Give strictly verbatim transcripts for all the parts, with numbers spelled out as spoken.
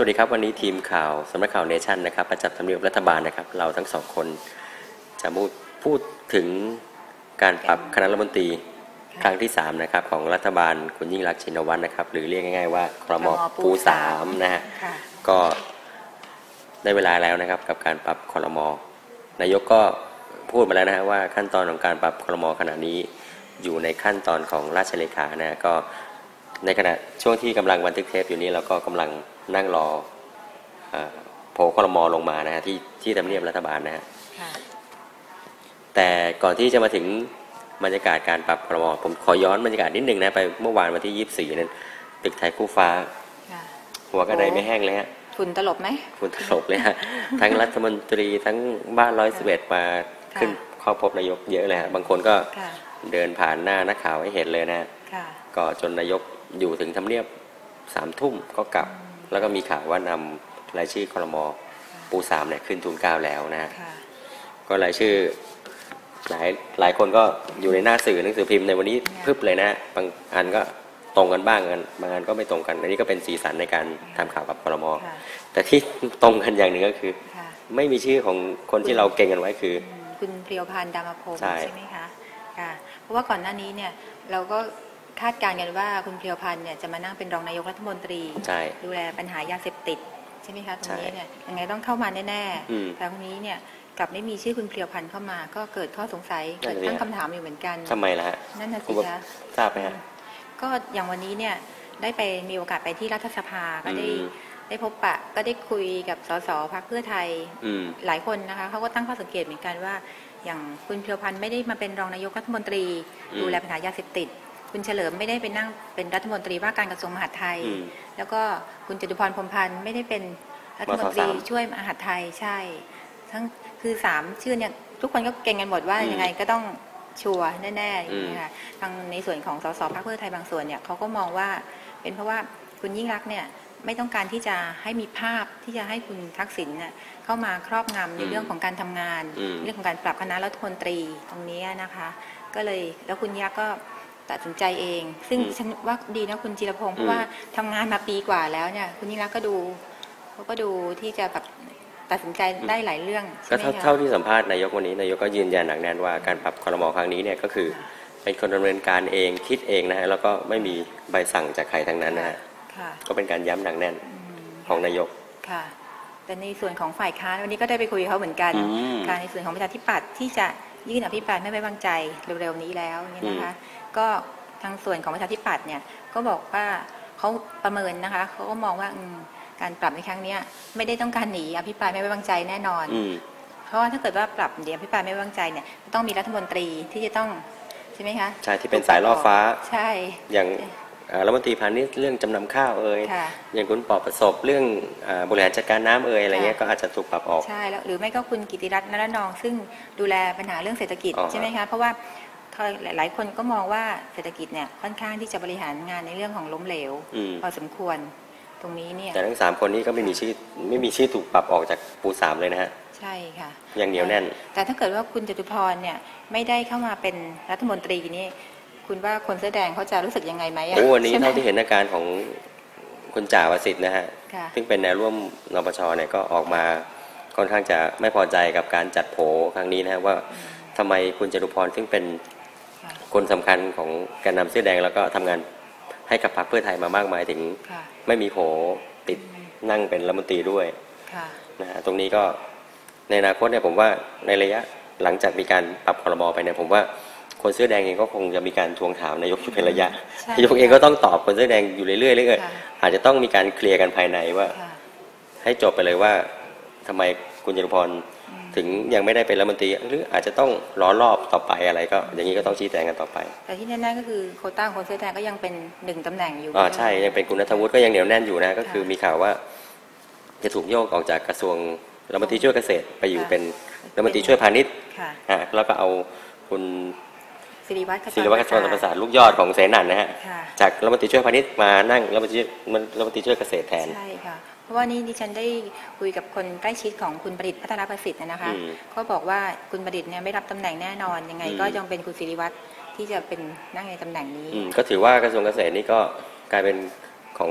วัสดีครับวันนี้ทีมข่าวสำนักข่าวเนชั่นนะครับประจำทำเนียบรัฐบาลนะครับเราทั้งสองคนจะพูดถึงการปรับคณะรัฐมนตรีครั้งที่สามนะครับของรัฐบาลคุณยิ่งรักษณ์ชินวัตรนะครับหรือเรียกง่ายๆว่าครม.ปูสามนะฮะก็ได้เวลาแล้วนะครับกับการปรับครม.นายกก็พูดมาแล้วนะฮะว่าขั้นตอนของการปรับครม.ขณะนี้อยู่ในขั้นตอนของราชเลขานะก็ในขณะช่วงที่กำลังบันทึกเทปอยู่นี้เราก็กำลังนั่งรอโผล่ครม.ลงมานะฮะที่ที่ทำเนียบรัฐบาลนะฮะแต่ก่อนที่จะมาถึงบรรยากาศการปรับครม.ผมขอย้อนบรรยากาศนิดหนึ่งนะไปเมื่อวานวันที่ยี่สิบสี่นั้นตึกไทยคู่ฟ้าหัวกระไดไม่แห้งเลยฮะฝุ่นตลบไหมฝุ่นตลบเลยฮะทั้งรัฐมนตรีทั้งบ้านร้อยสิบเอ็ดมาขึ้นเข้าพบนายกเยอะเลยฮะบางคนก็เดินผ่านหน้านักข่าวให้เห็นเลยนะก็จนนายกอยู่ถึงทำเนียบสามทุ่มก็กลับแล้วก็มีข่าวว่านำรายชื่อครม.ปูสามเนี่ยขึ้นทูลเกล้าแล้วนะก็รายชื่อหลายหลายคนก็อยู่ในหน้าสื่อหนังสือพิมพ์ในวันนี้พึบเลยนะบางอันก็ตรงกันบ้างกันบางอันก็ไม่ตรงกันอันนี้ก็เป็นสีสันในการทำข่าวกับครม.แต่ที่ตรงกันอย่างหนึ่งก็คือไม่มีชื่อของคนที่เราเก่งกันไว้คือคุณเพรียวพันธ์ดามพงศ์ใช่ไหมคะเพราะว่าก่อนหน้านี้เนี่ยเราก็คาดการณ์กันว่าคุณเพรียวพันธ์เนี่ยจะมานั่งเป็นรองนายกรัฐมนตรีดูแลปัญหายาเสพติดใช่ไหมคะตรงนี้เนี่ยยังไงต้องเข้ามาแน่ๆแต่ตรงนี้เนี่ยกลับไม่มีชื่อคุณเพรียวพันธ์เข้ามาก็เกิดข้อสงสัยเกิดตั้งคำถามอยู่เหมือนกันทำไมล่ะนั่นน่ะสิคะทราบไหมฮะก็อย่างวันนี้เนี่ยได้ไปมีโอกาสไปที่รัฐสภาก็ได้ได้พบปะก็ได้คุยกับสสพรรคเพื่อไทยหลายคนนะคะเขาก็ตั้งข้อสังเกตเหมือนกันว่าอย่างคุณเพรียวพันธ์ไม่ได้มาเป็นรองนายกรัฐมนตรีดูแลปัญหายาเสพติดคุณเฉลิมไม่ได้ไปนั่งเป็นรัฐมนตรีว่าการกระทรวงมหาดไทยแล้วก็คุณจตุพรพรหมพันธ์ไม่ได้เป็นรัฐมนตรีช่วยมหาดไทยใช่ทั้งคือสามชื่อเนี่ยทุกคนก็เก่งกันหมดว่ายังไงก็ต้องชัวร์แน่ๆอย่างนี้ค่ะทางในส่วนของสสพรรคเพื่อไทยบางส่วนเนี่ยเขาก็มองว่าเป็นเพราะว่าคุณยิ่งรักษณ์เนี่ยไม่ต้องการที่จะให้มีภาพที่จะให้คุณทักษิณเนี่ยเข้ามาครอบงำในเรื่องของการทำงานเรื่องของการปรับคณะรัฐมนตรีตรงนี้นะคะก็เลยแล้วคุณยักษ์ก็ตัดสินใจเองซึ่งฉันว่าดีนะคุณจิรพงศ์เพราะว่าทำงานมาปีกว่าแล้วเนี่ยคุณยิ่งรักษณ์ก็ดูเขาก็ดูที่จะแบบตัดสินใจได้หลายเรื่องก็เท่าที่สัมภาษณ์นายกวันนี้นายกก็ยืนยันหนักแน่นว่าการปรับครม.ครั้งนี้เนี่ยก็คือเป็นคนดำเนินการเองคิดเองนะฮะแล้วก็ไม่มีใบสั่งจากใครทั้งนั้นนะฮะก็เป็นการย้ำหนักแน่นของนายกค่ะแต่ในส่วนของฝ่ายค้านวันนี้ก็ได้ไปคุยเขาเหมือนกันการในส่วนของประชาธิปัตย์ที่จะยื่นอภิปรายไม่ไว้วางใจเร็วๆนี้แล้วเนี่ยนะคะก็ทางส่วนของประชาธิปัตย์เนี่ยก็บอกว่าเขาประเมินนะคะเขาก็มองว่าการปรับในครั้งนี้ไม่ได้ต้องการหนีอภิปรายไม่ไว้วางใจแน่นอนเพราะว่าถ้าเกิดว่าปรับเดี๋ยวอภิปรายไม่ไว้วางใจเนี่ยต้องมีรัฐมนตรีที่จะต้องใช่ไหมคะใช่ที่เป็นสายล่อฟ้าใช่อย่างรัฐมนตรีพาณิชย์เรื่องจำนำข้าวเอ่ยอย่างคุณปอประสบเรื่องบริหารจัดการน้ำเอ่ยอะไรเงี้ยก็อาจจะถูกปรับออกใช่แล้วหรือไม่ก็คุณกิติรัตน์นรนองซึ่งดูแลปัญหาเรื่องเศรษฐกิจใช่ไหมคะเพราะว่าหลายคนก็มองว่าเศรษฐกิจเนี่ยค่อนข้างที่จะบริหารงานในเรื่องของล้มเหลวพอสมควรตรงนี้เนี่ยแต่ทั้งสามคนนี้ก็ไม่มีชื่อไม่มีชื่อถูกปรับออกจากปูสามเลยนะฮะใช่ค่ะอย่างเหนียวแน่นแต่ถ้าเกิดว่าคุณจตุพรเนี่ยไม่ได้เข้ามาเป็นรัฐมนตรีนี่คุณว่าคนเสื้อแดงเขาจะรู้สึกยังไงไหมโอ้วันนี้เท่าที่เห็นอาการของคุณจ่าวสิทธิ์นะฮะซึ่งเป็นแนวร่วมนปชเนี่ยก็ออกมาค่อนข้างจะไม่พอใจกับการจัดโผครั้งนี้นะฮะว่าทำไมคุณจตุพรซึ่งเป็นคนสำคัญของแกนนำเสื้อแดงแล้วก็ทำงานให้กับพรรคเพื่อไทยมามากมายถึงไม่มีโผติดนั่งเป็นรัฐมนตรีด้วยนะฮะตรงนี้ก็ในอนาคตเนี่ยผมว่าในระยะหลังจากมีการปรับครม.ไปเนี่ยผมว่าคนเสื้อแดงเองก็คงจะมีการทวงถามนายกอยู่เป็นระยะนายกเองก็ต้องตอบคนเสื้อแดงอยู่เรื่อยๆเลยอาจจะต้องมีการเคลียร์กันภายในว่าให้จบไปเลยว่าทำไมคุณจตุพรถึงยังไม่ได้เป็นรัฐมนตรีหรืออาจจะต้องรอรอบต่อไปอะไรก็อย่างนี้ก็ต้องชี้แจงกันต่อไปแต่ที่แน่ๆก็คือโควต้าคนเสื้อแดงก็ยังเป็นหนึ่งตำแหน่งอยู่อ๋อใช่ยังเป็นคุณณัฐวุฒิก็ยังเหนียวแน่นอยู่นะก็คือมีข่าวว่าจะถูกโยกออกจากกระทรวงรัฐมนตรีช่วยเกษตรไปอยู่เป็นรัฐมนตรีช่วยพาณิชย์แล้วก็เอาคุณศิริวัฒน์ศิริวัฒน์ขจรประสาทลูกยอดของเสนันนะฮะจากรัฐมนตรีช่วยพาณิชย์มานั่งรัฐมนตรีรัฐมนตรีช่วยเกษตรแทนใช่ค่ะเพราะว่านี่ดิฉันได้คุยกับคนใกล้ชิดของคุณประดิษฐ์พัฒนาประสิทธิ์นะคะก็บอกว่าคุณประดิษฐ์เนี่ยไม่รับตำแหน่งแน่นอนยังไงก็ยังเป็นคุณศิริวัฒน์ที่จะเป็นนั่งในตำแหน่งนี้ก็ถือว่ากระทรวงเกษตรนี่ก็กลายเป็นของ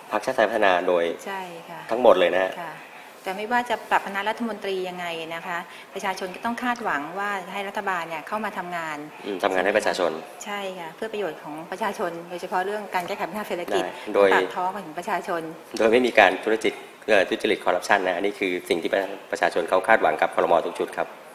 พรรคชาติไทยพัฒนาโดยใช่ค่ะทั้งหมดเลยนะฮะแต่ไม่ว่าจะปรับคณะรัฐมนตรียังไงนะคะประชาชนก็ต้องคาดหวังว่าให้รัฐบาลเนี่ยเข้ามาทำงานทำงานให้ประชาชนใช่ค่ะเพื่อประโยชน์ของประชาชนโดยเฉพาะเรื่องการแก้ไขปัญหาเศรษฐกิจโดยปากท้องของประชาชนโดยไม่มีการทุจริตทุจริตคอร์รัปชันนะอันนี้คือสิ่งที่ประชาชนเขาคาดหวังกับครม.ทุกชุดครับ